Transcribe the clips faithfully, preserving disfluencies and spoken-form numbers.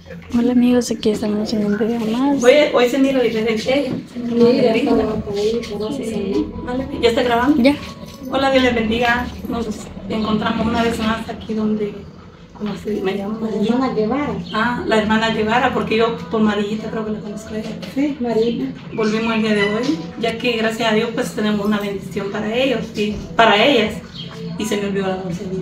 Hola amigos, aquí estamos en un video más. Hoy, hoy se mira diferente. Mira, ¿Ya está grabando? Ya. Hola, Dios les bendiga. Nos encontramos una vez más aquí donde, ¿cómo se me llama? la hermana Guevara. Ah, la hermana Guevara, porque yo por Marillita creo que la conozco a ella. Sí, Marita. Volvimos el día de hoy, ya que gracias a Dios pues tenemos una bendición para ellos y para ellas. Y se me olvidó la doncella.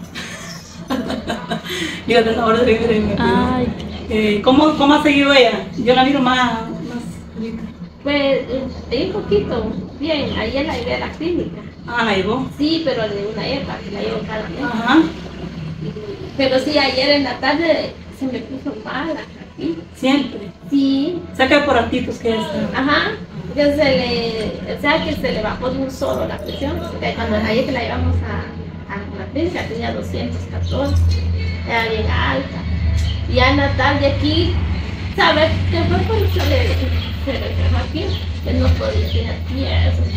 Dios de favor de vivir en mi vida. Ay, Eh, ¿cómo, ¿Cómo ha seguido ella? Yo la miro más, más ahorita. Pues eh, un poquito, bien, ayer la llevé a la clínica. Ah, la llevó. Sí, pero de una época que la llevo cada día. Ajá. Pero sí, ayer en la tarde se me puso mala aquí. Siempre. Sí, Saca por ratitos que está. ajá. Que se le, o sea que se le bajó de un solo la presión. O sea, cuando ayer que la llevamos a, a la clínica tenía doscientos catorce, era bien alta. Y en la tarde aquí, ¿sabes qué fue cuando se le, se le dejó aquí? Él no podía tener pies, así.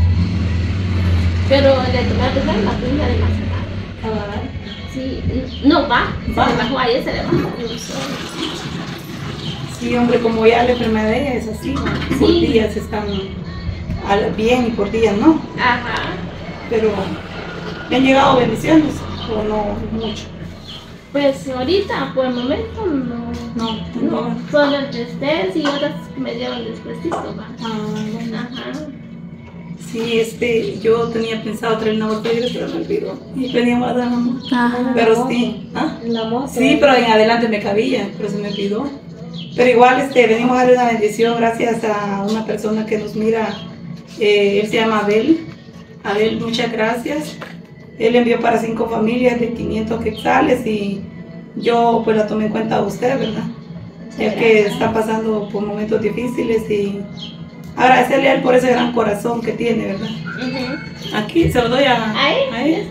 Pero le tomé a pesar la prima de Macerado. Ah, Sí, no va, Va. se le bajó ayer, se le bajó de un solo. sí, hombre, como ya la enfermedad de ella es así, ¿no? Por Sí. días están al- bien y por días no. Ajá. Pero ¿le han llegado bendiciones o no mucho? Pues ahorita, por el momento, no. No, No, no. solo el test y otras que me dieron despuésito, va. Ah, bueno. Ajá. Sí, este, yo tenía pensado traer una botella, pero me olvidó. Y veníamos a dar una. ajá. Pero sí, ¿ah? En la moto. Sí, pero en adelante me cabía, pero se me olvidó. Pero igual este, venimos a darle una bendición gracias a una persona que nos mira. Eh, él se llama Abel. Abel, muchas gracias. Él envió para cinco familias de quinientos quetzales y yo pues la tomé en cuenta a usted, ¿verdad? Ya que está pasando por momentos difíciles y agradecerle a él por ese gran corazón que tiene, ¿verdad? Ujú. Aquí se lo doy a, Ahí, a él.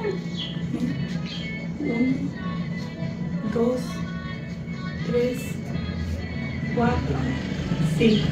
Uno, dos, tres, cuatro, cinco.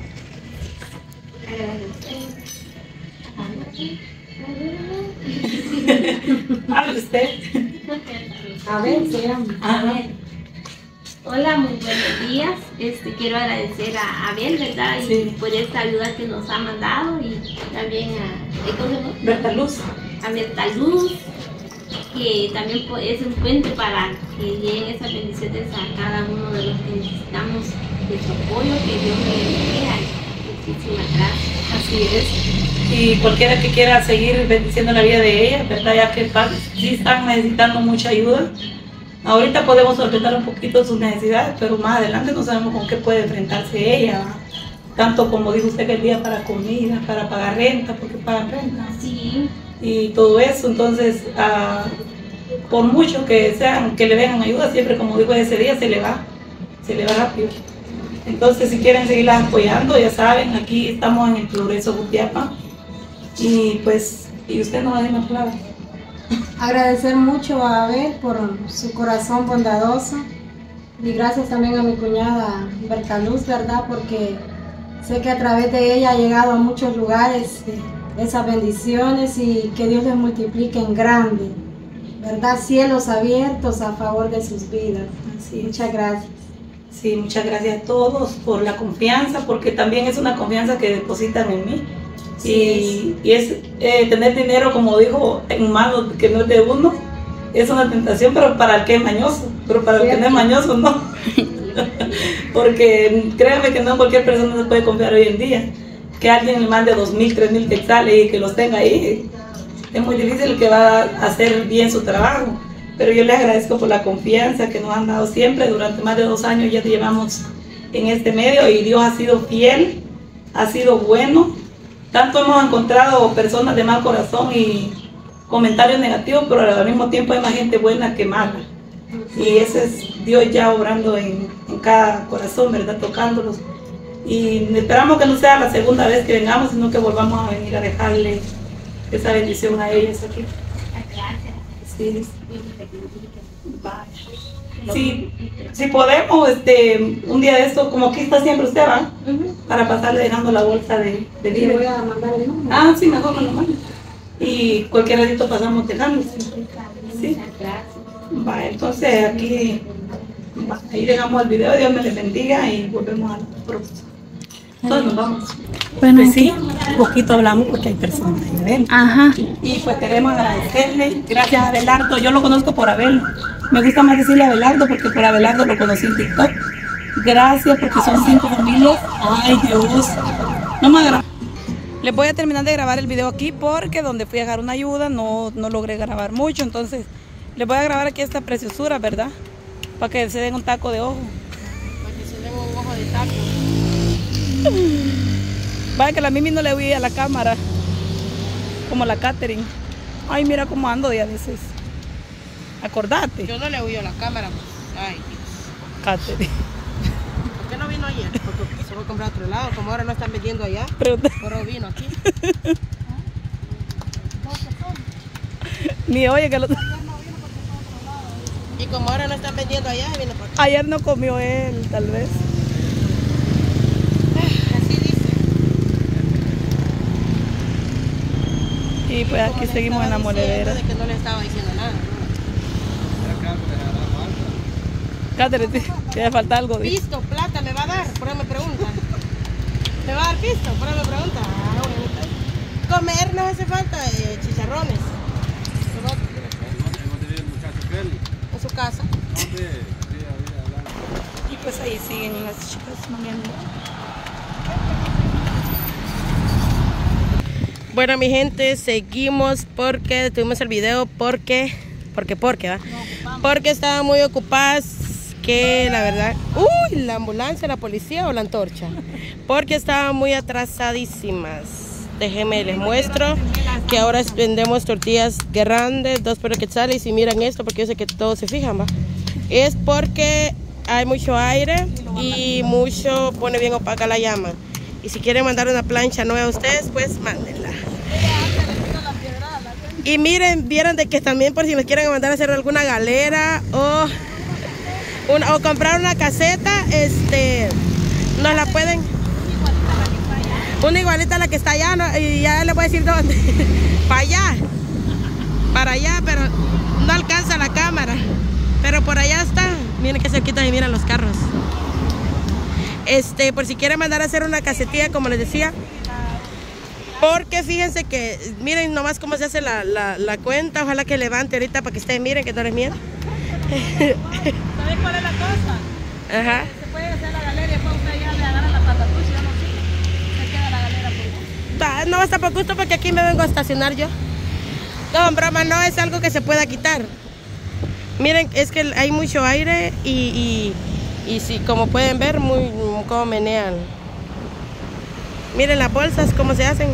Hable usted. A ver, se llama. Ajá. Hola, muy buenos días. Este, quiero agradecer a Abel, ¿verdad? Y Sí. por esta ayuda que nos ha mandado y también a, ¿eh, ¿cómo se llama? Berta Luz. A Bertaluz, que también po- es un puente para que lleguen esas bendiciones a cada uno de los que necesitamos de su apoyo, que Dios me bendiga. Muchísimas gracias. Así es. Y cualquiera que quiera seguir bendiciendo la vida de ella, ¿verdad? Ya que pa- sí están necesitando mucha ayuda. Ahorita podemos solventar un poquito sus necesidades, pero más adelante no sabemos con qué puede enfrentarse ella, ¿verdad? Tanto como dijo usted que el día para comida, para pagar renta, porque pagan renta. Sí, Y todo eso, entonces, ah, por mucho que sean, que le vengan ayuda, siempre como dijo ese día, se le va, se le va rápido. Entonces, si quieren seguirlas apoyando, ya saben, aquí estamos en el Progreso Jutiapa. Y pues, y usted no va a decir más palabras. Agradecer mucho a Abel por su corazón bondadoso y gracias también a mi cuñada Berta Luz, ¿verdad? Porque sé que a través de ella ha llegado a muchos lugares eh, esas bendiciones y que Dios les multiplique en grande, ¿verdad? Cielos abiertos a favor de sus vidas. Así es. Muchas gracias. Sí, muchas gracias a todos por la confianza, porque también es una confianza que depositan en mí. Y, y es eh, tener dinero, como dijo, en manos que no es de uno, es una tentación, pero para el que es mañoso, pero para el que no es mañoso no. Porque créanme que no cualquier persona se puede confiar hoy en día. Que alguien le mande dos mil, tres mil quetzales y que los tenga ahí, es muy difícil que va a hacer bien su trabajo. Pero yo les agradezco por la confianza que nos han dado siempre. Durante más de dos años ya llevamos en este medio y Dios ha sido fiel, ha sido bueno. Tanto hemos encontrado personas de mal corazón y comentarios negativos, pero al mismo tiempo hay más gente buena que mala. Y ese es Dios ya obrando en, en cada corazón, ¿verdad? Tocándolos. Y esperamos que no sea la segunda vez que vengamos, sino que volvamos a venir a dejarle esa bendición a ellos aquí. gracias. Sí. Vaya. Sí, si podemos, este, un día de esto, como aquí está siempre usted, ¿va? Ujú. Para pasarle dejando la bolsa de, de Le voy víveres. a mandar el número. Ah, sí, mejor me lo manda. Y cualquier ratito pasamos dejando. Sí. Muchas gracias. Va, entonces aquí Ahí dejamos el video, Dios me les bendiga y volvemos a la próxima. Todos nos vamos. Bueno, Pues sí, un poquito hablamos porque hay personas ahí adentro. Ajá. Y pues queremos agradecerle, gracias a Abelardo, yo lo conozco por Abel, me gusta más decirle Abelardo porque por Abelardo lo conocí en TikTok. Gracias porque son cinco familias, ay Dios, no me agrada. Les voy a terminar de grabar el video aquí porque donde fui a dejar una ayuda no, no logré grabar mucho, entonces les voy a grabar aquí esta preciosura, ¿verdad? Para que se den un taco de ojo. Para que se den un ojo de taco. Vaya que la Mimi no le oí a la cámara, como la Catherine. Ay, mira cómo ando ya dices. Acordate. Yo no le oí a la cámara. Ay, Catherine. ¿por qué no vino ayer? Porque se fue a comprar a otro lado, como ahora no están vendiendo allá. Pregunta. Pero vino aquí. Ni oye que lo... Y como ahora no están vendiendo allá, viene por acá. Ayer no comió él, tal vez. Así dice. Y pues aquí Como seguimos le en la estaba diciendo moledera. de que no le estaba diciendo nada. Catherine, sí, que le falta algo. dice. Pisto, plata, ¿me va a dar? Por ahí me preguntan. ¿Me va a dar pisto? Por ahí me preguntan. Ah, bueno. Comer nos hace falta eh, chicharrones. En su casa. Y pues ahí siguen las chicas moviendo. Bueno, mi gente, seguimos porque detuvimos el video porque, porque, porque, ¿va? Porque estaban muy ocupadas, que la verdad, uy, la ambulancia, la policía o la antorcha, porque estaban muy atrasadísimas. Déjenme les muestro que ahora vendemos tortillas grandes, dos por el quetzal, y si miran esto, porque yo sé que todos se fijan, ¿va? Es porque hay mucho aire y mucho, pone bien opaca la llama. Y si quieren mandar una plancha nueva a ustedes, pues mándenla. Y miren, vieron de que también por si nos quieren mandar a hacer alguna galera o, una, o comprar una caseta, este, nos la pueden. Una igualita a la que está allá, ¿no? Y ya les voy a decir dónde. Para allá. Para allá, pero no alcanza la cámara. Pero por allá está. Miren que cerquita y miran los carros. Este, por si quieren mandar a hacer una casetilla, como les decía. Porque fíjense que, miren nomás cómo se hace la, la, la cuenta. Ojalá que levante ahorita para que ustedes miren que no les miento. ¿Sabes cuál es la cosa? Ajá. Se puede hacer la galera y después usted ya le agarra la patatucha y ya no sigue. Se queda la galera por gusto. No va a estar por gusto porque aquí me vengo a estacionar yo. No, en broma, no es algo que se pueda quitar. Miren, es que hay mucho aire y, y, y si, como pueden ver, muy cómo menean. Miren las bolsas, cómo se hacen.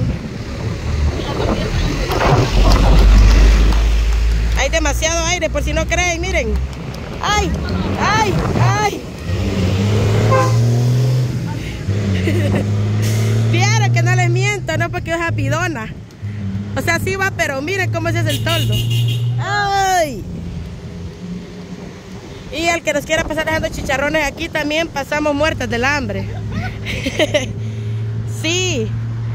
Hay demasiado aire, por si no creen, miren. ¡Ay! ¡Ay! ¡Ay! Vieron que no les miento, no porque es rapidona. O sea, sí va, pero miren cómo se hace el toldo. ¡Ay! Y el que nos quiera pasar dejando chicharrones aquí también pasamos muertas del hambre. Sí.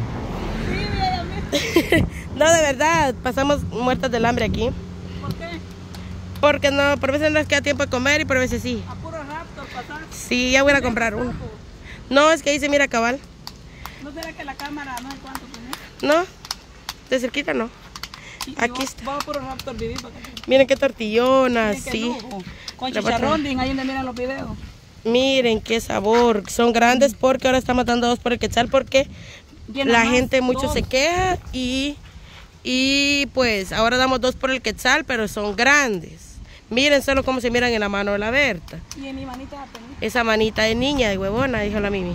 No, de verdad, pasamos muertas del hambre aquí. ¿Por qué? Porque no, por veces no nos queda tiempo de comer y por veces sí. A puro raptor pasar. Sí, ya voy a ir a comprar uno. No, es que ahí se mira cabal. ¿No será que la cámara no sé cuánto tiene? No, de cerquita no. Y- y Aquí vos- está. Vos a puro raptor vivir para acá. Miren qué tortillonas, Miren qué sí. lujo. Con La chicharrón, din, ahí donde miran los videos. Miren qué sabor. Son grandes porque ahora estamos dando dos por el quetzal porque Llena la más, gente mucho dos. se queja y, y pues ahora damos dos por el quetzal, pero son grandes. Miren solo cómo se miran en la mano de la Berta. Y en mi manita apenas. Esa manita de niña, de huevona, dijo la Mimi.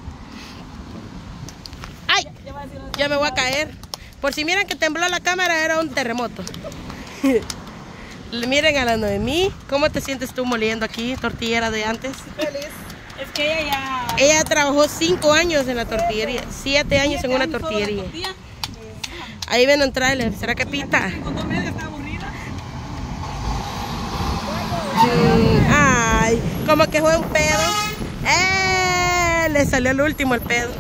¡Ay! Ya va a decir una Ya me voy a caer. Por si miran que tembló la cámara, era un terremoto. Miren a la Noemí. ¿Cómo te sientes tú moliendo aquí, tortillera de antes? feliz. Es que ella ya. Ella trabajó cinco años en la tortillería, siete años en una Siete años solo de tortillería. tortilla. Ahí ven un trailer, ¿será que pita? Con dos meses está aburrida. Mm, ay, como que fue un pedo. ¡Eh! Le salió el último el pedo.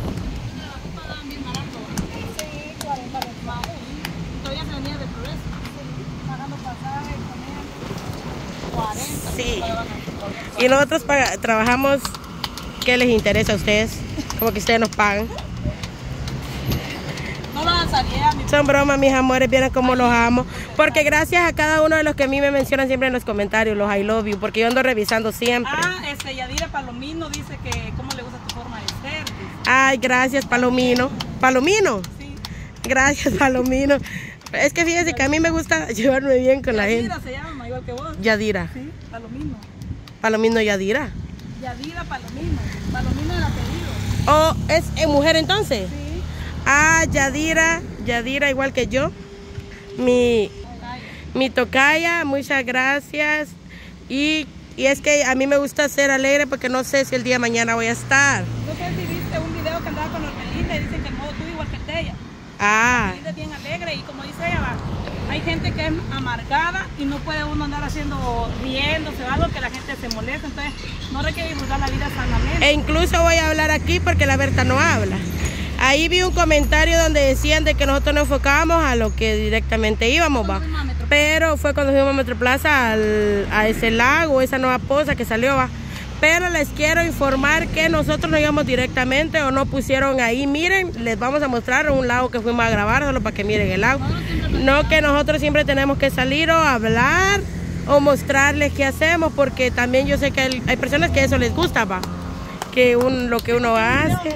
Todavía se venía de progreso. Pagando pasaje, comer. cuarenta. Sí. Y nosotros paga, trabajamos, ¿qué les interesa a ustedes? Como que ustedes nos pagan. No lo lanzaría. Son bromas, mis amores, vieron cómo los amo. Porque gracias a cada uno de los que a mí me mencionan siempre en los comentarios, los I love you, porque yo ando revisando siempre. Ah, este, Yadira Palomino dice que cómo le gusta tu forma de ser. Dice. Ay, gracias, Palomino. ¿Palomino? Sí. Gracias, Palomino. Es que fíjense que a mí me gusta llevarme bien con la gente. Yadira se llama, igual que vos. Yadira. Sí, Palomino. Palomino Yadira. Yadira Palomino. Palomino el apellido. ¿O es eh, mujer entonces? Sí. Ah, Yadira, Yadira igual que yo. Mi, mi tocaya, muchas gracias. Y, y es que a mí me gusta ser alegre porque no sé si el día de mañana voy a estar. No sé si viste un video que andaba con Ormelinda y dicen que el modo tú igual que ella. Ah, Ormelinda es bien alegre y como dice ella, va, hay gente que es amargada y no puede uno andar haciendo, riéndose o algo que la gente se molesta. Entonces no hay que disfrutar la vida sanamente. e incluso voy a hablar aquí porque la Berta no habla. Ahí vi un comentario donde decían de que nosotros nos enfocábamos a lo que directamente íbamos, va. Pero fue cuando fuimos a Metroplaza al, a ese lago, esa nueva poza que salió, va. Pero les quiero informar que nosotros no íbamos directamente o no pusieron ahí. Miren, les vamos a mostrar un lago que fuimos a grabar solo para que miren el lago. No que nosotros siempre tenemos que salir o hablar o mostrarles qué hacemos, porque también yo sé que hay, hay personas que eso les gusta, va. Que un, lo que uno hace.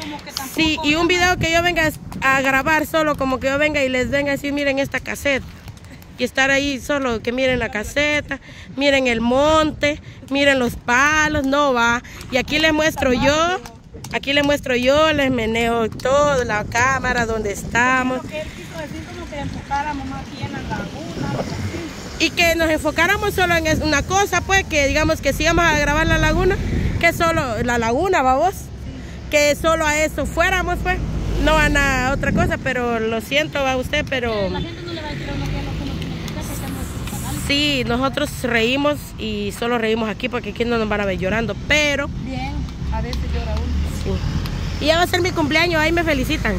Sí, y un video que yo venga a grabar solo, como que yo venga y les venga a decir, miren esta caseta. Y estar ahí solo, que miren la caseta, miren el monte, miren los palos, no va. Y aquí les muestro yo, aquí les muestro yo, les meneo todo, la cámara, donde estamos. Porque él quiso decir como que enfocáramos más aquí en la laguna, algo así. Y que nos enfocáramos solo en una cosa, pues, que digamos que si íbamos a grabar la laguna, que solo la laguna, vamos. Que solo a eso fuéramos, pues, no a nada, otra cosa, pero lo siento a usted, pero... La gente no le va a decir a uno que es lo que uno tiene que hacer, porque es nuestro canal. Sí, nosotros reímos y solo reímos aquí porque aquí no nos van a ver llorando, pero... Bien, a veces llora uno. Sí. Y ya va a ser mi cumpleaños, ahí me felicitan.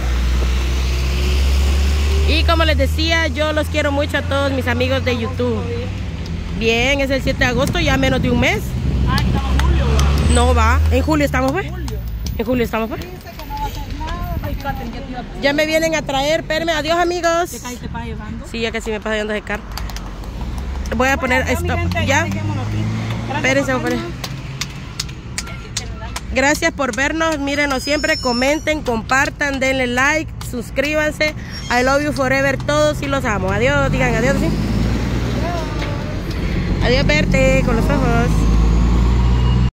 Y como les decía, yo los quiero mucho a todos mis amigos de YouTube. Bien, es el siete de agosto, ya menos de un mes. Ah, estamos en julio, ¿va? No va, en julio estamos, pues. Julio. En julio estamos, pues. Dice que no va a hacer nada. Ay, Caten, ya te iba a... Ya me vienen a traer, espérenme, adiós amigos. ¿Te caes, te vas llevando? Sí, ya casi me pasa yendo de carro. Voy a poner Bueno, stop, mi gente, ¿ya? dejémoslo aquí. Gracias Espérense, por voy a poner. vernos. Gracias por vernos, mírenos siempre, comenten, compartan, denle like, suscríbanse. I love you forever, todos y los amo. Adiós, digan adiós, ¿sí? Adiós, verte con los ojos.